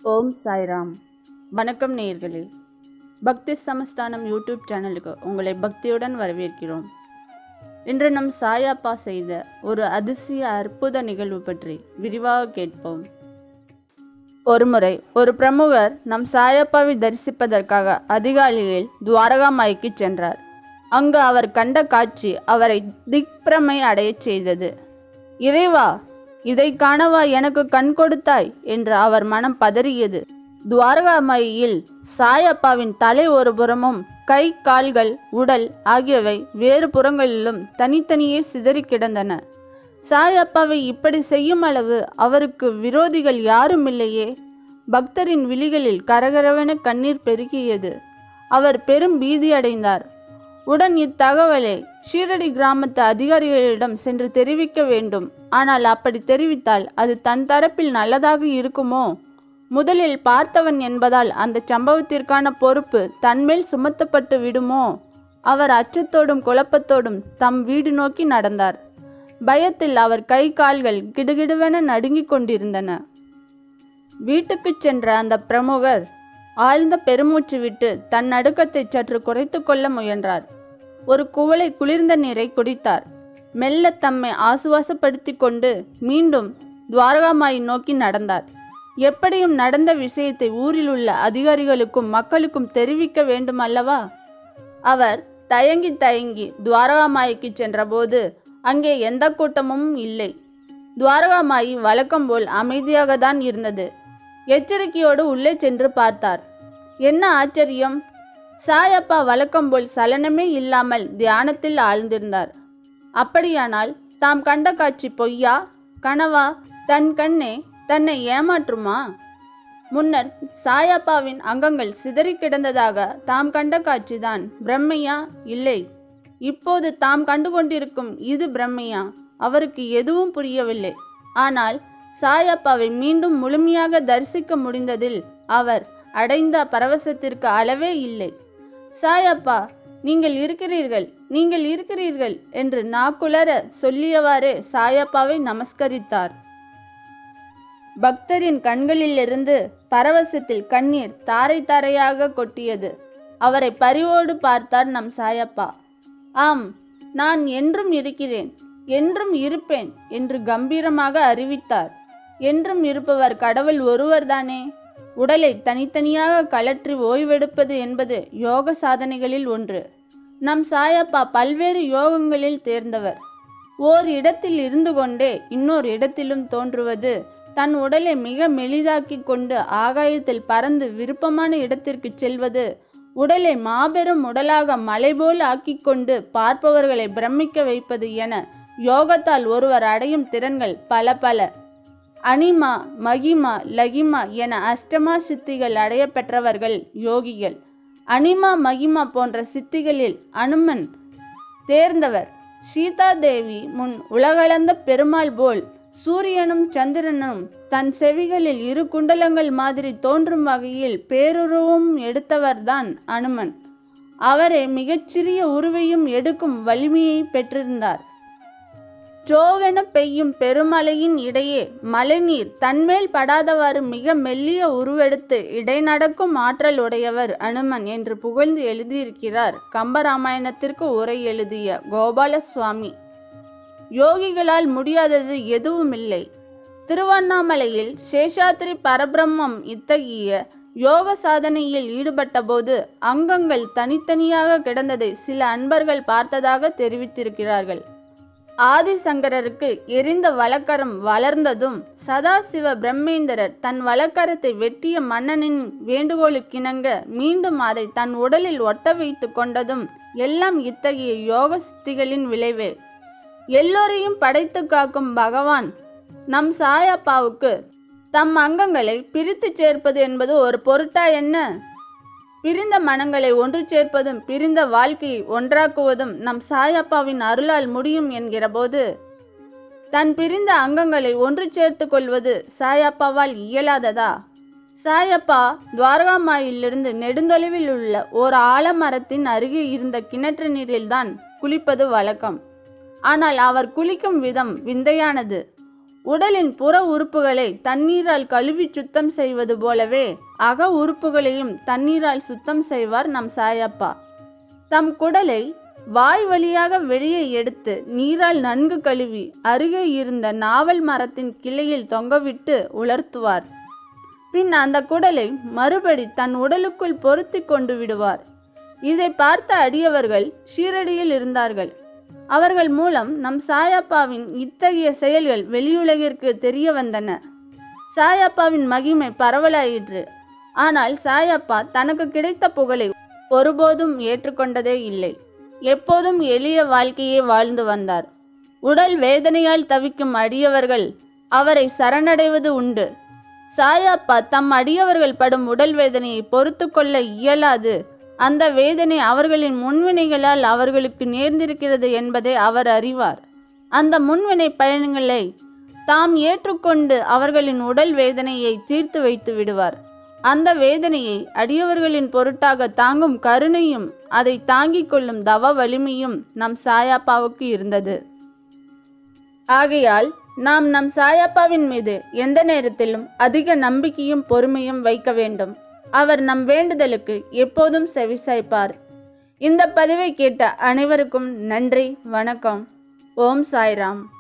ஓம் சாய்ராம். வணக்கம் நேயர்களே. பக்தி சமஸ்தானம் யூடியூப் சேனலுக்கு உங்களை பக்தியுடன் வரவேற்கிறோம். இன்று நம் சாயப்பா செய்த ஒரு அதிசய அற்புத நிகழ்வு பற்றி விரிவாக கேட்போம். ஒருமுறை ஒரு பிரமுகர் நம் சாயப்பாவை தரிசிப்பதற்காக அதிகாலையில் துவாரகாமாய்க்கு சென்றார். அங்கு அவர் கண்ட காட்சி அவரை திக்பிரமை அடையச் செய்தது. இறைவா, இதை காணவா எனக்கு கண் கொடுத்தாய் என்று அவர் மனம் பதறியது. துவாரகாமாயில் சாயப்பாவின் தலை ஒரு புறமும் கை, கால்கள், உடல் ஆகியவை வேறு புறங்களிலும் தனித்தனியே சிதறி கிடந்தன. சாயப்பாவை இப்படி செய்யும் அளவு அவருக்கு விரோதிகள் யாரும் இல்லையே. பக்தரின் விழிகளில் கரகரவென கண்ணீர் பெருகியது. அவர் பெரும் பீதி அடைந்தார். உடன் இத்தகவலை ஷீரடி கிராமத்து அதிகாரிகளிடம் சென்று தெரிவிக்க வேண்டும். ஆனால் அப்படி தெரிவித்தால் அது தன் தரப்பில் நல்லதாக இருக்குமோ? முதலில் பார்த்தவன் என்பதால் அந்த சம்பவத்திற்கான பொறுப்பு தன்மேல் சுமத்தப்பட்டு விடுமோ? அவர் அச்சத்தோடும் குழப்பத்தோடும் தம் வீடு நோக்கி நடந்தார். பயத்தில் அவர் கை, கால்கள் கிடுகிடுவென நடுங்கிக் கொண்டிருந்தன. வீட்டுக்கு சென்ற அந்த பிரமுகர் ஆழ்ந்த பெருமூச்சு விட்டு தன் நடுக்கத்தை சற்று குறைத்து கொள்ள முயன்றார். ஒரு குவளை குளிர்ந்த நீரை குடித்தார். மெல்ல தம்மை ஆசுவாசப்படுத்தி கொண்டு மீண்டும் துவாரகாமாயை நோக்கி நடந்தார். எப்படியும் நடந்த விஷயத்தை ஊரில் உள்ள அதிகாரிகளுக்கும் மக்களுக்கும் தெரிவிக்க வேண்டும் அல்லவா? அவர் தயங்கி தயங்கி துவாரகாமாய்க்கு சென்றபோது அங்கே எந்த கூட்டமும் இல்லை. துவாரகாமாயி வழக்கம் போல் அமைதியாக தான் இருந்தது. எச்சரிக்கையோடு உள்ளே சென்று பார்த்தார். என்ன ஆச்சரியம்! சாயப்பா வழக்கம் போல் சலனமே இல்லாமல் தியானத்தில் ஆழ்ந்திருந்தார். அப்படியானால் தாம் கண்ட காட்சி பொய்யா, கனவா? தன் கண்ணே தன்னை ஏமாற்றுமா? முன்னர் சாயப்பாவின் அங்கங்கள் சிதறி கிடந்ததாக தாம் கண்ட காட்சிதான் பிரம்மையா? இல்லை, இப்போது தாம் கண்டு கொண்டிருக்கும் இது பிரம்மையா? அவருக்கு எதுவும் புரியவில்லை. ஆனால் சாயப்பாவை மீண்டும் முழுமையாக தரிசிக்க முடிந்ததில் அவர் அடைந்த பரவசத்திற்கு அளவே இல்லை. சாயப்பா, நீங்கள் இருக்கிறீர்கள், நீங்கள் இருக்கிறீர்கள் என்று நாக்குலர சொல்லியவாறே சாயப்பாவை நமஸ்கரித்தார். பக்தரின் கண்களிலிருந்து பரவசத்தில் கண்ணீர் தாரை தாரையாக கொட்டியது. அவரை பரிவோடு பார்த்தார் நம் சாயப்பா. ஆம், நான் என்றும் இருக்கிறேன், என்றும் இருப்பேன் என்று கம்பீரமாக அறிவித்தார். என்றும் இருப்பவர் கடவுள் ஒருவர்தானே. உடலை தனித்தனியாக கலற்றி ஓய்வெடுப்பது என்பது யோக சாதனைகளில் ஒன்று. நம் சாயப்பா பல்வேறு யோகங்களில் தேர்ந்தவர். ஓர் இடத்தில் இருந்து கொண்டே இன்னொரு இடத்திலும் தோன்றுவது, தன் உடலை மிக மெலிதாக்கி கொண்டு ஆகாயத்தில் பறந்து விருப்பமான இடத்திற்கு செல்வது, உடலை மாபெரும் உடலாக மலை போல் ஆக்கி கொண்டு பார்ப்பவர்களை பிரமிக்க வைப்பது என யோகத்தால் ஒருவர் அடையும் திறன்கள் பல பல. அனிமா, மகிமா, லகிமா என அஷ்டமா சித்திகள் அடைய பெற்றவர்கள் யோகிகள். அனிமா, மகிமா போன்ற சித்திகளில் அனுமன் தேர்ந்தவர். சீதா தேவி முன் உலகளந்த பெருமாள் போல் சூரியனும் சந்திரனும் தன் செவிகளில் இரு குண்டலங்கள் மாதிரி தோன்றும் வகையில் பேருருவம் எடுத்தவர்தான் அனுமன். அவரே மிகச்சிறிய உருவையும் எடுக்கும் வலிமையை பெற்றிருந்தார். சோவென பெய்யும் பெருமழையின் இடையே மழைநீர் தன்மேல் படாதவாறு மிக மெல்லிய உருவெடுத்து இடைநடக்கும் ஆற்றல் உடையவர் அனுமன் என்று புகழ்ந்து எழுதியிருக்கிறார் கம்பராமாயணத்திற்கு உரை எழுதிய கோபாலசுவாமி. யோகிகளால் முடியாதது எதுவும் இல்லை. திருவண்ணாமலையில் சேஷாத்ரி பரபிரம்மம் இத்தகைய யோக சாதனையில் ஈடுபட்ட போது அங்கங்கள் தனித்தனியாக கிடந்ததை சில அன்பர்கள் பார்த்ததாக தெரிவித்திருக்கிறார்கள். ஆதிசங்கரருக்கு எரிந்த வலக்கரம் வளர்ந்ததும் சதாசிவ பிரம்மேந்திரர் தன் வலக்கரத்தை வெட்டிய மன்னனின் வேண்டுகோளுக்கிணங்க மீண்டும் அதை தன் உடலில் ஒட்ட வைத்து கொண்டதும் எல்லாம் இத்தகைய யோக சித்திகளின் விளைவே. எல்லோரையும் படைத்து காக்கும் பகவான் நம் சாயப்பாவுக்கு தம் அங்கங்களை பிரித்து சேர்ப்பது என்பது ஒரு பொருட்டா என்ன? பிரிந்த மனங்களை ஒன்று சேர்ப்பதும் பிரிந்த வாழ்க்கையை ஒன்றாக்குவதும் நம் சாயப்பாவின் அருளால் முடியும் என்கிற போது, தன் பிரிந்த அங்கங்களை ஒன்று சேர்த்து கொள்வது சாயப்பாவால் இயலாததா? சாயப்பா துவாரகாமாயிலிருந்து நெடுந்தொலைவில் உள்ள ஓர் ஆலமரத்தின் அருகே இருந்த கிணற்று நீரில்தான் குளிப்பது வழக்கம். ஆனால் அவர் குளிக்கும் விதம் விந்தையானது. உடலின் புற உறுப்புகளை தண்ணீரால் கழுவி சுத்தம் செய்வது போலவே அக உறுப்புகளையும் தண்ணீரால் சுத்தம் செய்வார் நம் சாயப்பா. தம் குடலை வாய் வழியாக வெளியே எடுத்து நீரால் நன்கு கழுவி அருகே இருந்த நாவல் மரத்தின் கிளையில் தொங்கவிட்டு உலர்த்துவார். பின் அந்த குடலை மறுபடி தன் உடலுக்குள் பொருத்தி கொண்டு விடுவார். இதை பார்த்த அடியவர்கள் ஷீரடியில் இருந்தார்கள். அவர்கள் மூலம் நம் சாயப்பாவின் இத்தகைய செயல்கள் வெளியுலகிற்கு தெரிய வந்தன. சாயப்பாவின் மகிமை பரவலாயிற்று. ஆனால் சாயப்பா தனக்கு கிடைத்த புகழை ஒருபோதும் ஏற்றுக்கொண்டதே இல்லை. எப்போதும் எளிய வாழ்க்கையே வாழ்ந்து வந்தார். உடல் வேதனையால் தவிக்கும் அடியவர்கள் அவரை சரணடைவது உண்டு. சாயப்பா தம் அடியவர்கள் படும் உடல் வேதனையை பொறுத்து கொள்ள இயலாது. அந்த வேதனை அவர்களின் முன்வினைகளால் அவர்களுக்கு நேர்ந்திருக்கிறது என்பதை அவர் அறிவார். அந்த முன்வினை பயன்களை தாம் ஏற்றுக்கொண்டு அவர்களின் உடல் வேதனையை தீர்த்து வைத்து விடுவார். அந்த வேதனையை அடியவர்களின் பொருட்டாக தாங்கும் கருணையும் அதை தாங்கிக் கொள்ளும் தவ வலிமையும் நம் சாயப்பாவுக்கு இருந்தது. ஆகையால் நாம் நம் சாயப்பாவின் மீது எந்த நேரத்திலும் அதிக நம்பிக்கையும் பொறுமையும் வைக்க வேண்டும். அவர் நம் வேண்டுதலுக்கு எப்போதும் செவிசாய்ப்பார். இந்த பதிவை கேட்ட அனைவருக்கும் நன்றி, வணக்கம். ஓம் சாய்ராம்.